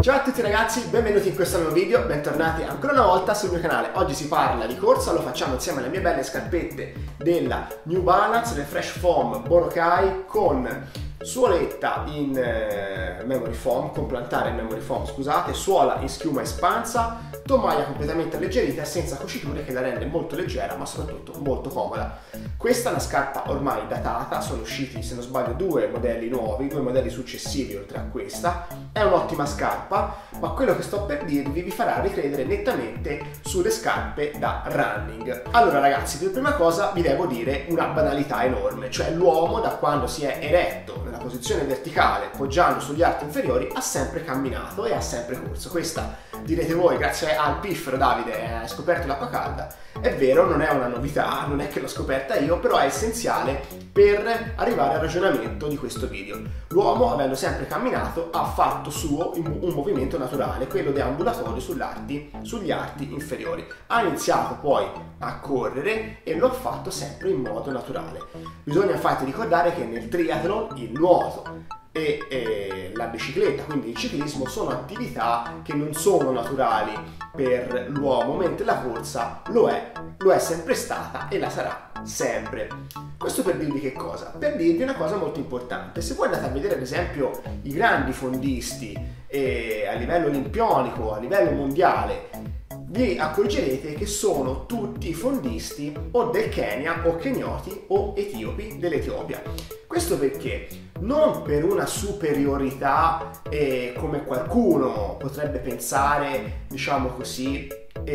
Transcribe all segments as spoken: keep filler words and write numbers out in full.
Ciao a tutti ragazzi, benvenuti in questo nuovo video, bentornati ancora una volta sul mio canale. Oggi si parla di corsa, lo facciamo insieme alle mie belle scarpette della New Balance, le Fresh Foam Boracay con suoletta in eh, memory foam, con plantare in memory foam, scusate, suola in schiuma espansa, tomaia completamente alleggerita e senza cuciture che la rende molto leggera ma soprattutto molto comoda. Questa è una scarpa ormai datata, sono usciti se non sbaglio due modelli nuovi, due modelli successivi oltre a questa. È un'ottima scarpa, ma quello che sto per dirvi vi farà ricredere nettamente sulle scarpe da running. Allora ragazzi, per prima cosa vi devo dire una banalità enorme, cioè l'uomo da quando si è eretto nella posizione verticale, poggiando sugli arti inferiori, ha sempre camminato e ha sempre corso. Questa, direte voi, grazie al piffero Davide hai scoperto l'acqua calda. È vero, non è una novità, non è che l'ho scoperta io, però è essenziale per arrivare al ragionamento di questo video. L'uomo, avendo sempre camminato, ha fatto suo un movimento naturale, quello deambulatorio sull'arti, sugli arti inferiori. Ha iniziato poi a correre e lo ha fatto sempre in modo naturale. Bisogna infatti ricordare che nel triathlon il nuoto e, e la bicicletta, quindi il ciclismo, sono attività che non sono naturali per l'uomo, mentre la corsa lo è, lo è sempre stata e la sarà sempre. Questo per dirvi che cosa? Per dirvi una cosa molto importante. Se voi andate a vedere ad esempio i grandi fondisti eh, a livello olimpionico, a livello mondiale, vi accorgerete che sono tutti fondisti o del Kenya o kenyoti o etiopi dell'Etiopia. Questo perché? Non per una superiorità eh, come qualcuno potrebbe pensare, diciamo così,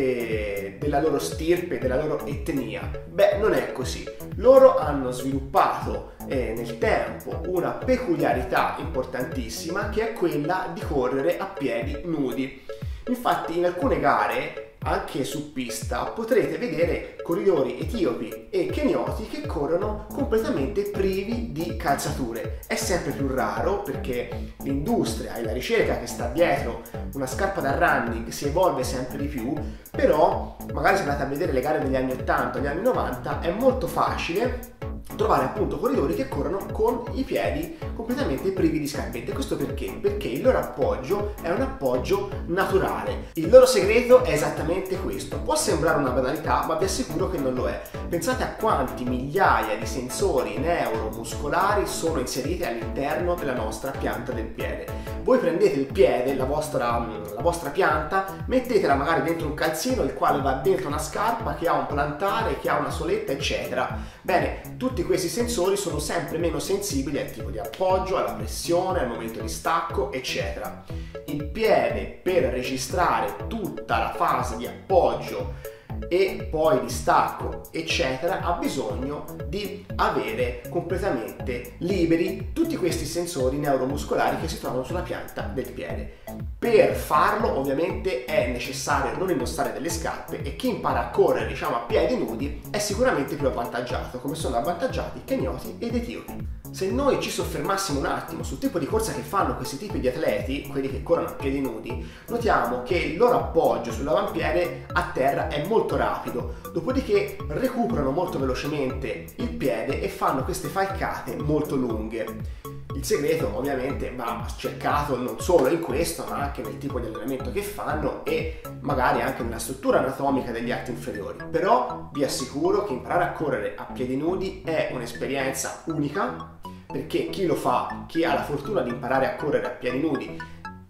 eh, della loro stirpe, della loro etnia. Beh, non è così. Loro hanno sviluppato eh, nel tempo una peculiarità importantissima, che è quella di correre a piedi nudi. Infatti in alcune gare, anche su pista, potrete vedere corridori etiopi e kenyoti che corrono completamente privi di calzature. È sempre più raro perché l'industria e la ricerca che sta dietro una scarpa da running si evolve sempre di più, però magari se andate a vedere le gare degli anni ottanta, degli anni novanta, è molto facile trovare appunto corridori che corrono con i piedi completamente privi di scarpette. Questo perché? Perché il loro appoggio è un appoggio naturale. Il loro segreto è esattamente questo. Può sembrare una banalità, ma vi assicuro che non lo è. Pensate a quanti migliaia di sensori neuromuscolari sono inseriti all'interno della nostra pianta del piede. Voi prendete il piede, la vostra, la vostra pianta, mettetela magari dentro un calzino, il quale va dentro una scarpa che ha un plantare, che ha una soletta, eccetera. Bene, tutti questi sensori sono sempre meno sensibili al tipo di appoggio, alla pressione, al momento di stacco, eccetera. Il piede, per registrare tutta la fase di appoggio e poi di stacco, eccetera, ha bisogno di avere completamente liberi tutti questi sensori neuromuscolari che si trovano sulla pianta del piede. Per farlo ovviamente è necessario non indossare delle scarpe, e chi impara a correre, diciamo, a piedi nudi è sicuramente più avvantaggiato, come sono avvantaggiati kenyoti ed etiopi. Se noi ci soffermassimo un attimo sul tipo di corsa che fanno questi tipi di atleti, quelli che corrono a piedi nudi, notiamo che il loro appoggio sull'avampiede a terra è molto rapido, dopodiché recuperano molto velocemente il piede e fanno queste falcate molto lunghe. Il segreto ovviamente va cercato non solo in questo, ma anche nel tipo di allenamento che fanno e magari anche nella struttura anatomica degli arti inferiori. Però vi assicuro che imparare a correre a piedi nudi è un'esperienza unica, perché chi lo fa, chi ha la fortuna di imparare a correre a piedi nudi,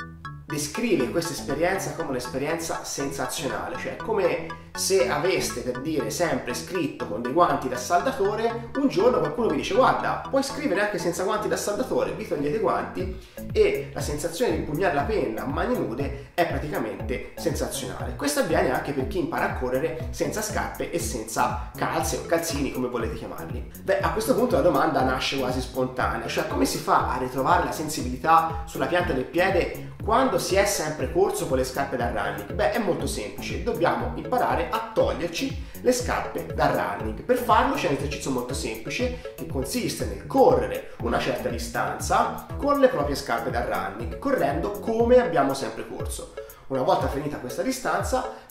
descrive questa esperienza come un'esperienza sensazionale, cioè come se aveste, per dire, sempre scritto con dei guanti da saldatore, un giorno qualcuno vi dice guarda, puoi scrivere anche senza guanti da saldatore, vi togliete i guanti e la sensazione di impugnare la penna a mani nude è praticamente sensazionale. Questo avviene anche per chi impara a correre senza scarpe e senza calze o calzini, come volete chiamarli. Beh, a questo punto la domanda nasce quasi spontanea, cioè come si fa a ritrovare la sensibilità sulla pianta del piede quando si è sempre corso con le scarpe da running? Beh, è molto semplice, dobbiamo imparare a toglierci le scarpe da running. Per farlo c'è un esercizio molto semplice che consiste nel correre una certa distanza con le proprie scarpe da running, correndo come abbiamo sempre corso. Una volta finita questa distanza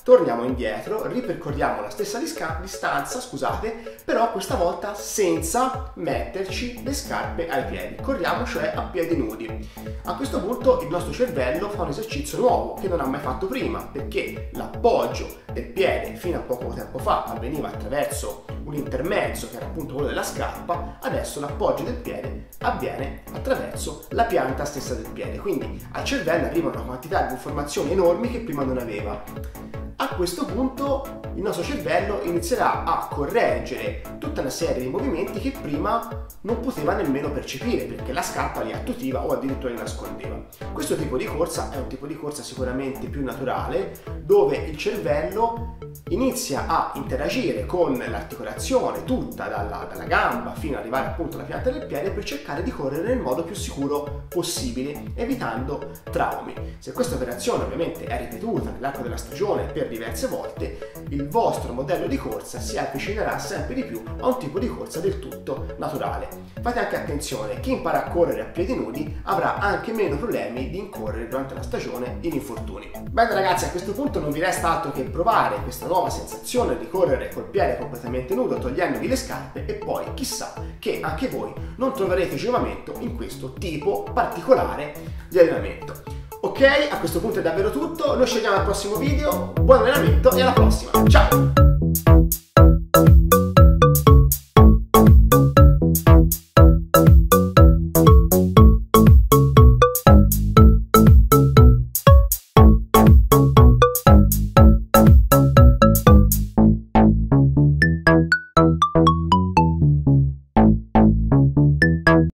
torniamo indietro, ripercorriamo la stessa distanza, scusate, però questa volta senza metterci le scarpe ai piedi. Corriamo cioè a piedi nudi. A questo punto il nostro cervello fa un esercizio nuovo che non ha mai fatto prima, perché l'appoggio del piede fino a poco tempo fa avveniva attraverso un intermezzo che era appunto quello della scarpa, adesso l'appoggio del piede avviene attraverso la pianta stessa del piede, quindi al cervello arriva una quantità di informazioni enormi che prima non aveva. A questo punto il nostro cervello inizierà a correggere tutta una serie di movimenti che prima non poteva nemmeno percepire, perché la scarpa li attutiva o addirittura li nascondeva. Questo tipo di corsa è un tipo di corsa sicuramente più naturale, dove il cervello inizia a interagire con l'articolazione tutta dalla, dalla gamba fino ad arrivare appunto alla pianta del piede per cercare di correre nel modo più sicuro possibile, evitando traumi. Se questa operazione ovviamente è ripetuta nell'arco della stagione per diverse volte, il vostro modello di corsa si avvicinerà sempre di più a un tipo di corsa del tutto naturale. Fate anche attenzione, chi impara a correre a piedi nudi avrà anche meno problemi di incorrere durante la stagione in infortuni. Bene ragazzi, a questo punto non vi resta altro che provare questa nuova sensazione di correre col piede completamente nudo, togliendovi le scarpe, e poi chissà che anche voi non troverete giovamento in questo tipo particolare di allenamento. Ok, a questo punto è davvero tutto, noi ci vediamo al prossimo video, buon allenamento e alla prossima, ciao!